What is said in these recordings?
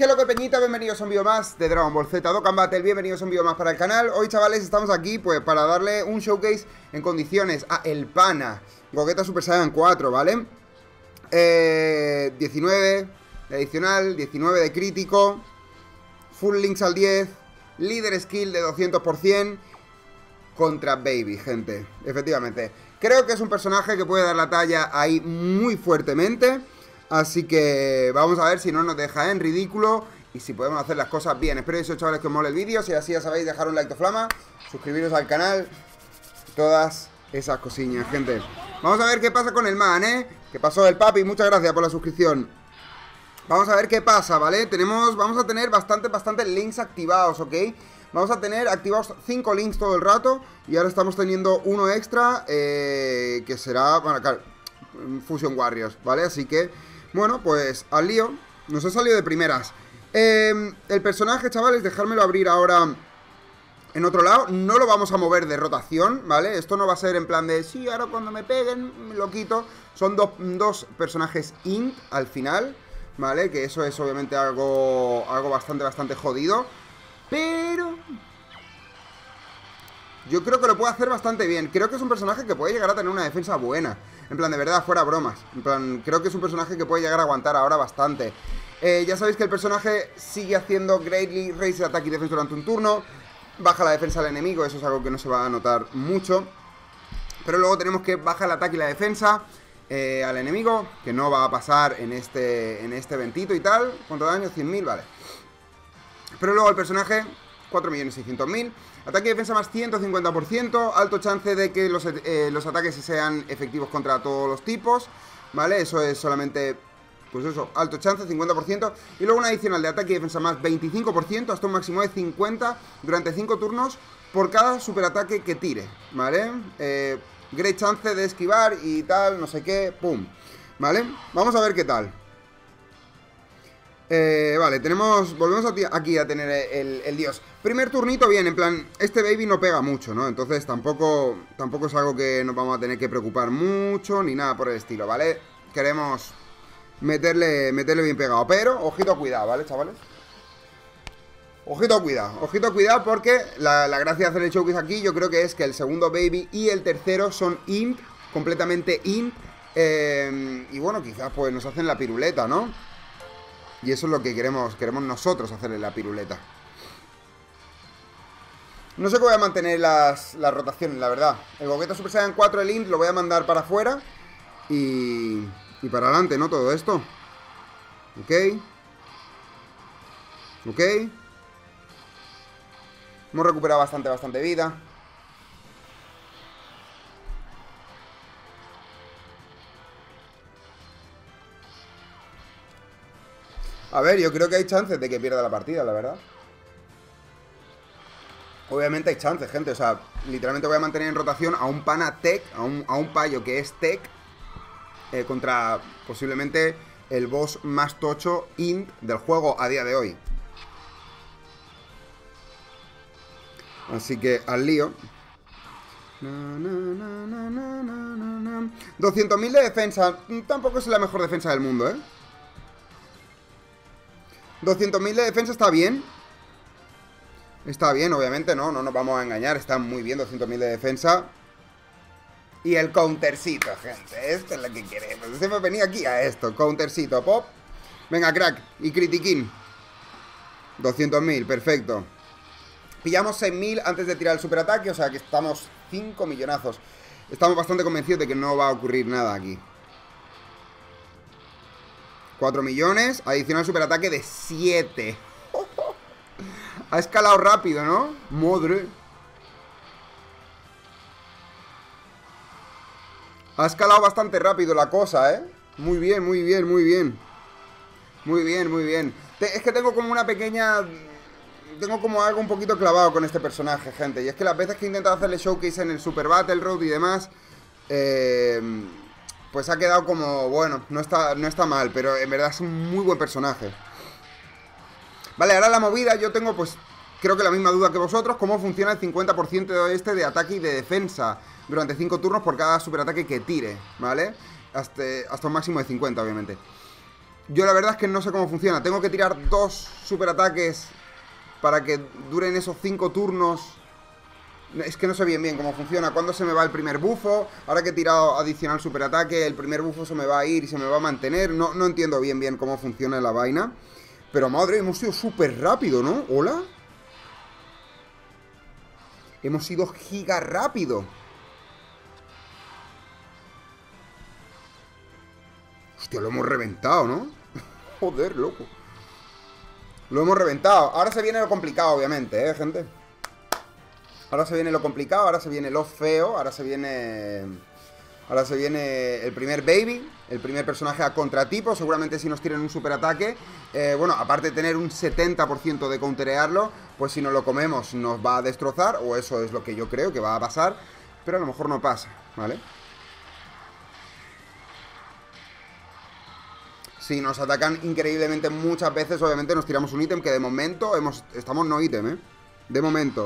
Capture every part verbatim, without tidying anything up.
¿Qué lo que peñita? Bienvenidos a un vídeo más de Dragon Ball Z Dokkan Battle. Bienvenidos a un vídeo más para el canal. Hoy, chavales, estamos aquí pues para darle un showcase en condiciones a el pana Gogeta Super Saiyan cuatro, ¿vale? Eh, diecinueve de adicional, diecinueve de crítico, full links al diez, líder skill de doscientos por ciento contra Baby, gente. Efectivamente, creo que es un personaje que puede dar la talla ahí muy fuertemente. Así que vamos a ver si no nos deja en ridículo y si podemos hacer las cosas bien. Espero eso, chavales, que os mole el vídeo. Si así ya sabéis, dejar un like de flama, suscribiros al canal, todas esas cosillas, gente. Vamos a ver qué pasa con el man, ¿eh? ¿Qué pasó el papi? Muchas gracias por la suscripción. Vamos a ver qué pasa, ¿vale? Tenemos, vamos a tener bastantes, bastantes links activados, ¿ok? Vamos a tener activados cinco links todo el rato. Y ahora estamos teniendo uno extra, eh, que será, bueno, claro, Fusion Warriors, ¿vale? Así que... bueno, pues al lío. Nos ha salido de primeras. eh, El personaje, chavales, dejármelo abrir ahora en otro lado. No lo vamos a mover de rotación, ¿vale? Esto no va a ser en plan de sí, ahora cuando me peguen lo quito. Son dos, dos personajes int al final, ¿vale? Que eso es obviamente algo, algo bastante, bastante jodido. Pero... yo creo que lo puede hacer bastante bien. Creo que es un personaje que puede llegar a tener una defensa buena. En plan, de verdad, fuera bromas. En plan, creo que es un personaje que puede llegar a aguantar ahora bastante. eh, Ya sabéis que el personaje sigue haciendo Greatly Raise Attack y Defense durante un turno. Baja la defensa del enemigo, eso es algo que no se va a notar mucho. Pero luego tenemos que baja el ataque y la defensa eh, al enemigo, que no va a pasar en este, en este eventito y tal. ¿Cuánto daño? cien mil, vale. Pero luego el personaje, cuatro millones seiscientos mil. Ataque y defensa más ciento cincuenta por ciento. Alto chance de que los, eh, los ataques sean efectivos contra todos los tipos, ¿vale? Eso es solamente, pues eso, alto chance, cincuenta por ciento. Y luego un adicional de ataque y defensa más veinticinco por ciento, hasta un máximo de cincuenta durante cinco turnos por cada superataque que tire, ¿vale? Eh, great chance de esquivar y tal, no sé qué, pum, ¿vale? Vamos a ver qué tal. Eh, vale, tenemos, volvemos a aquí a tener el, el dios. Primer turnito bien, en plan, este Baby no pega mucho, ¿no? Entonces tampoco, tampoco es algo que nos vamos a tener que preocupar mucho, ni nada por el estilo, ¿vale? Queremos meterle, meterle bien pegado, pero ojito cuidado, ¿vale, chavales? Ojito cuidado, ojito cuidado porque la, la gracia de hacer el showcase aquí yo creo que es que el segundo Baby y el tercero son int, completamente int. eh, Y bueno, quizás pues nos hacen la piruleta, ¿no? Y eso es lo que queremos, queremos nosotros hacerle la piruleta. No sé cómo voy a mantener las, las rotaciones, la verdad. El Gogeta Super Saiyan cuatro, el int, lo voy a mandar para afuera. Y, y para adelante, ¿no? Todo esto. Ok. Ok. Hemos recuperado bastante, bastante vida. A ver, yo creo que hay chances de que pierda la partida, la verdad. Obviamente hay chances, gente. O sea, literalmente voy a mantener en rotación a un pana tech, a un, a un payo que es tech, eh, contra posiblemente el boss más tocho int del juego a día de hoy. Así que al lío. doscientos mil de defensa. Tampoco es la mejor defensa del mundo, ¿eh? doscientos mil de defensa está bien. Está bien, obviamente, no, no nos vamos a engañar. Está muy bien, doscientos mil de defensa. Y el countercito, gente. Esto es lo que queremos. Hemos venido aquí a esto, countercito, pop. Venga, crack, y critiquín. doscientos mil, perfecto. Pillamos seis mil antes de tirar el superataque. O sea que estamos cinco millonazos. Estamos bastante convencidos de que no va a ocurrir nada aquí. cuatro millones, adicional superataque de siete. Ha escalado rápido, ¿no? Madre. Ha escalado bastante rápido la cosa, ¿eh? Muy bien, muy bien, muy bien. Muy bien, muy bien. Es que tengo como una pequeña... tengo como algo un poquito clavado con este personaje, gente. Y es que las veces que he intentado hacerle showcase en el Super Battle Road y demás... Eh... pues ha quedado como, bueno, no está, no está mal, pero en verdad es un muy buen personaje. Vale, ahora la movida, yo tengo pues, creo que la misma duda que vosotros, cómo funciona el cincuenta por ciento de este de ataque y de defensa durante cinco turnos por cada superataque que tire, ¿vale? Hasta, hasta un máximo de cincuenta, obviamente. Yo la verdad es que no sé cómo funciona. Tengo que tirar dos superataques para que duren esos cinco turnos. Es que no sé bien bien cómo funciona. ¿Cuándo se me va el primer bufo? Ahora que he tirado adicional superataque, el primer bufo se me va a ir y se me va a mantener. No, no entiendo bien bien cómo funciona la vaina. Pero madre, hemos sido súper rápido, ¿no? ¿Hola? Hemos sido giga rápido. Hostia, lo hemos reventado, ¿no? Joder, loco. Lo hemos reventado. Ahora se viene lo complicado, obviamente, ¿eh, gente? Ahora se viene lo complicado, ahora se viene lo feo, ahora se viene... Ahora se viene el primer baby, el primer personaje a contratipo. Seguramente si nos tiran un superataque, eh, bueno, aparte de tener un setenta por ciento de counterearlo, pues si nos lo comemos nos va a destrozar, o eso es lo que yo creo que va a pasar, pero a lo mejor no pasa, ¿vale? Si nos atacan increíblemente muchas veces, obviamente nos tiramos un ítem que de momento hemos, estamos no ítem, ¿eh? De momento.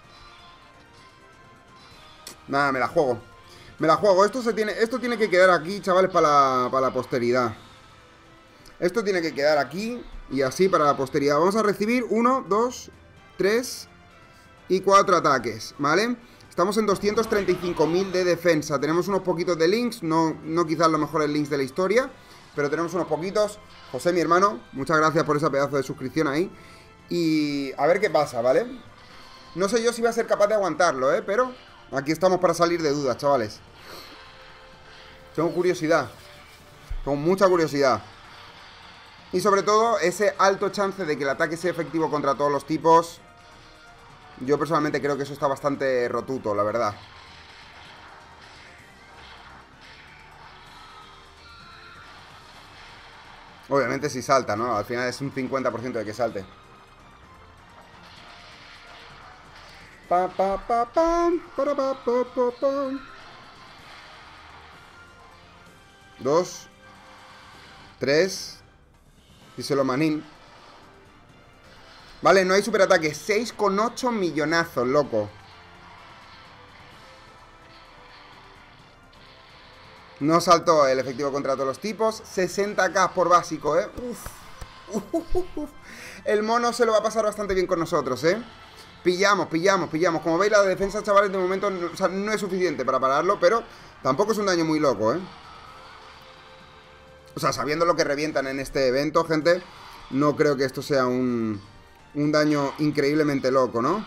Nada, me la juego. Me la juego. Esto, se tiene, esto tiene que quedar aquí, chavales, para la, para la posteridad. Esto tiene que quedar aquí y así para la posteridad. Vamos a recibir uno, dos, tres y cuatro ataques, ¿vale? Estamos en doscientos treinta y cinco mil de defensa. Tenemos unos poquitos de links, no, no quizás los mejores links de la historia, pero tenemos unos poquitos. José, mi hermano, muchas gracias por ese pedazo de suscripción ahí. Y a ver qué pasa, ¿vale? No sé yo si voy a ser capaz de aguantarlo, ¿eh? Pero aquí estamos para salir de dudas, chavales. Tengo curiosidad. Tengo mucha curiosidad. Y sobre todo, ese alto chance de que el ataque sea efectivo contra todos los tipos. Yo personalmente creo que eso está bastante rotuto, la verdad. Obviamente si salta, ¿no? Al final es un cincuenta por ciento de que salte. Pa, pa, pa, pam, para, pa, pa, pa, pam. Dos. Tres. Díselo, manín. Vale, no hay superataque. seis coma ocho millonazos, loco. No saltó el efectivo contra todos los tipos. sesenta k por básico, ¿eh? Uf. Uf, uf, uf. El mono se lo va a pasar bastante bien con nosotros, ¿eh? Pillamos, pillamos, pillamos. Como veis, la defensa, chavales, de momento no, o sea, no es suficiente para pararlo, pero tampoco es un daño muy loco, ¿eh? O sea, sabiendo lo que revientan en este evento, gente, no creo que esto sea un, un daño increíblemente loco, ¿no?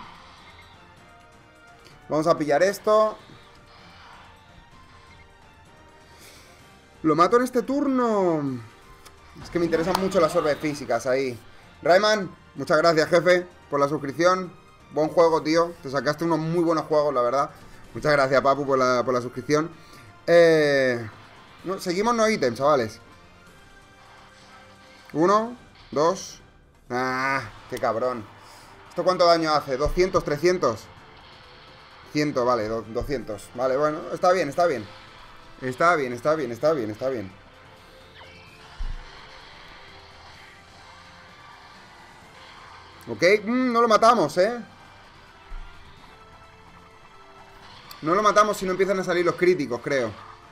Vamos a pillar esto. ¿Lo mato en este turno? Es que me interesan mucho las orbes físicas ahí. Rayman, muchas gracias, jefe, por la suscripción. Buen juego, tío. Te sacaste unos muy buenos juegos, la verdad. Muchas gracias, Papu, por la, por la suscripción. Eh, no, seguimos no ítems, chavales. Uno, dos. Ah, qué cabrón. ¿Esto cuánto daño hace? ¿doscientos, trescientos? cien, vale, doscientos. Vale, bueno, está bien, está bien. Está bien, está bien, está bien, está bien. Ok, mm, no lo matamos, ¿eh? No lo matamos si no empiezan a salir los críticos, creo.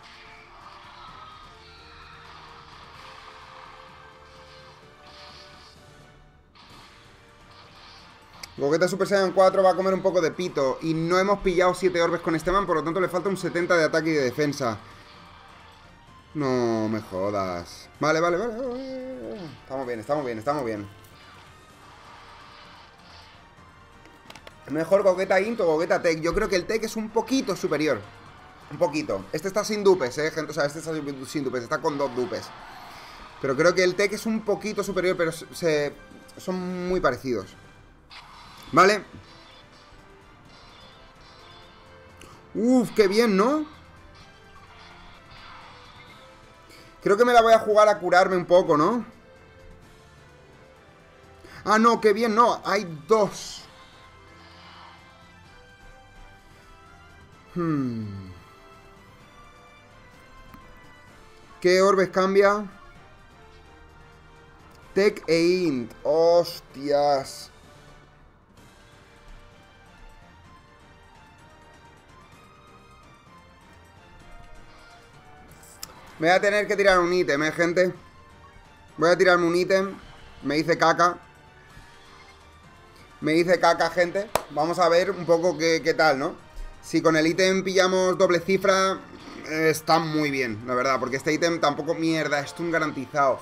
Gogeta Super Saiyan cuatro va a comer un poco de pito. Y no hemos pillado siete orbes con este man, por lo tanto le falta un setenta de ataque y de defensa. No me jodas. Vale, vale, vale, vale. Estamos bien, estamos bien, estamos bien. Mejor Gogeta Int o Gogeta Tech. Yo creo que el Tech es un poquito superior. Un poquito. Este está sin dupes, eh, gente. O sea, este está sin dupes, está con dos dupes. Pero creo que el Tech es un poquito superior, pero se... son muy parecidos. Vale. Uf, qué bien, ¿no? Creo que me la voy a jugar a curarme un poco, ¿no? Ah, no, qué bien, no. Hay dos. Hmm. ¿Qué orbes cambia? Tech e Int. Hostias. Me voy a tener que tirar un ítem, ¿eh, gente? Me Voy a tirarme un ítem. Me dice caca. Me dice caca, gente. Vamos a ver un poco qué, qué tal, ¿no? Si con el ítem pillamos doble cifra, eh, está muy bien, la verdad. Porque este ítem tampoco... Mierda, es un garantizado.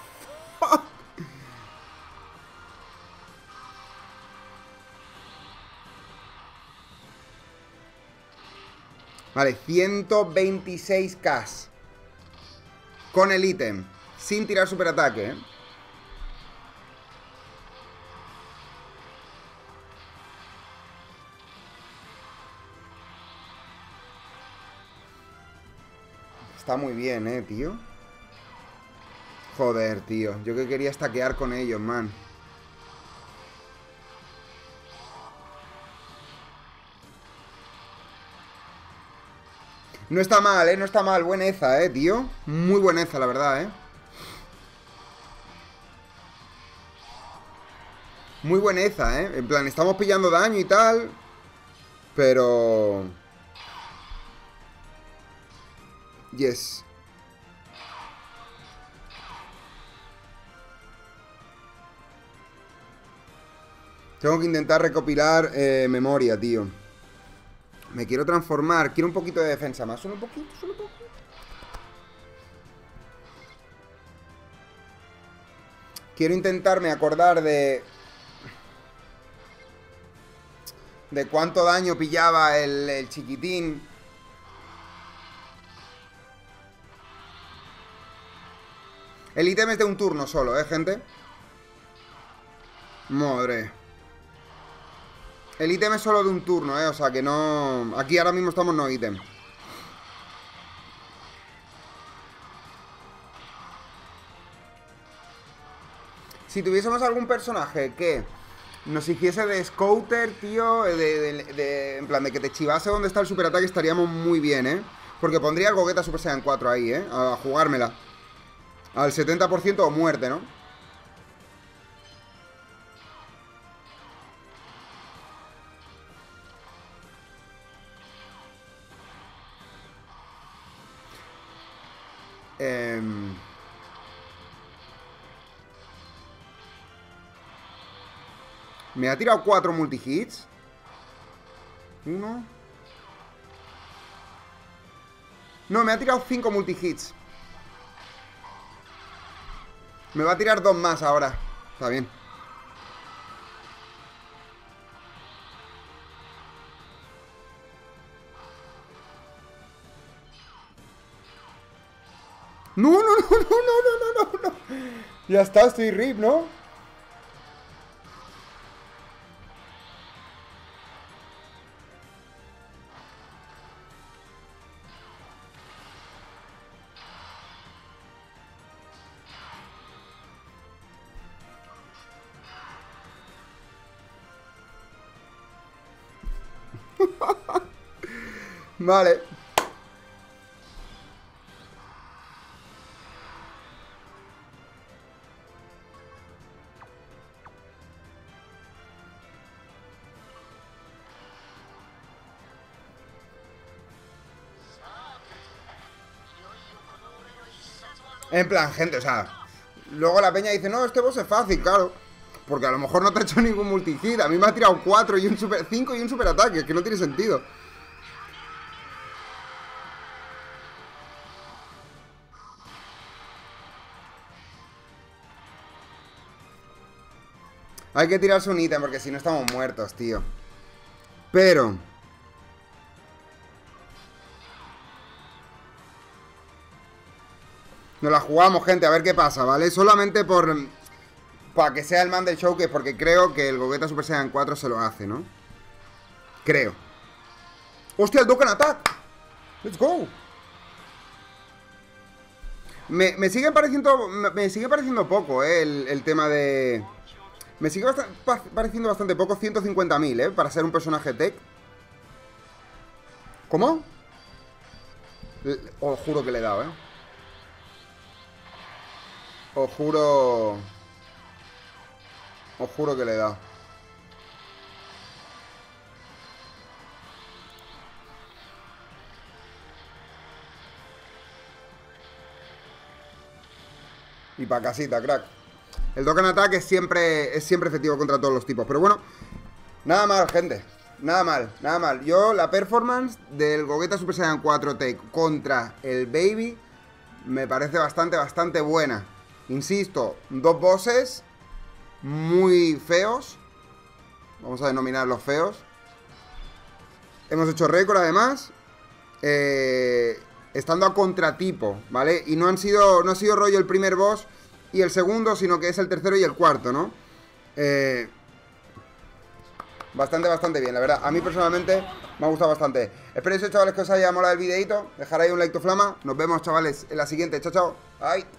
Vale, ciento veintiséis k con el ítem, sin tirar superataque, ¿eh? Está muy bien, eh, tío. Joder, tío. Yo que quería stackear con ellos, man. No está mal, eh, no está mal. Bueneza, eh, tío. Muy bueneza, la verdad, eh. Muy bueneza, eh. En plan, estamos pillando daño y tal. Pero... Yes. Tengo que intentar recopilar eh, memoria, tío. Me quiero transformar. Quiero un poquito de defensa más. Solo un poquito, solo un poquito. Quiero intentarme acordar de... De cuánto daño pillaba el, el chiquitín. El ítem es de un turno solo, ¿eh, gente? Madre. El ítem es solo de un turno, ¿eh? O sea que no... Aquí ahora mismo estamos no ítem. Si tuviésemos algún personaje que nos hiciese de scouter, tío, de, de, de, en plan de que te chivase donde está el superataque, estaríamos muy bien, ¿eh? Porque pondría el Gogeta Super Saiyan cuatro ahí, ¿eh? A jugármela. Al setenta por ciento o muerte, ¿no? Eh... Me ha tirado cuatro multihits. Uno. No, me ha tirado cinco multihits. Me va a tirar dos más ahora. Está bien. No, no, no, no, no, no, no, no. Ya está, estoy rip, ¿no? Vale. En plan, gente, o sea, luego la peña dice, no, este boss es fácil, claro. Porque a lo mejor no te ha hecho ningún multihit. A mí me ha tirado cuatro y un super cinco y un super ataque, que no tiene sentido. Hay que tirarse un ítem porque si no estamos muertos, tío. Pero... nos la jugamos, gente, a ver qué pasa, ¿vale? Solamente por... para que sea el man del showcase, porque creo que el Gogeta Super Saiyan cuatro se lo hace, ¿no? Creo. ¡Hostia, el Dokkan Attack! ¡Let's go! Me, me sigue pareciendo... Me, me sigue pareciendo poco, ¿eh? El, el tema de... Me sigue bast pareciendo bastante poco, ciento cincuenta mil, ¿eh? Para ser un personaje tech. ¿Cómo? Le, os juro que le he dado, ¿eh? Os juro... Os juro que le he dado. Y pa' casita, crack. El Dokkan Attack es siempre, es siempre efectivo contra todos los tipos. Pero bueno, nada mal, gente. Nada mal, nada mal. Yo, la performance del Gogeta Super Saiyan cuatro Take contra el Baby me parece bastante, bastante buena. Insisto, dos bosses muy feos. Vamos a denominarlos feos. Hemos hecho récord además. Eh, estando a contratipo, ¿vale? Y no han sido, no ha sido rollo el primer boss y el segundo, sino que es el tercero y el cuarto, ¿no? Eh... Bastante, bastante bien, la verdad. A mí personalmente me ha gustado bastante. Espero eso, chavales, que os haya molado el videito. Dejar ahí un like to flama. Nos vemos, chavales, en la siguiente. Chao, chao. Bye.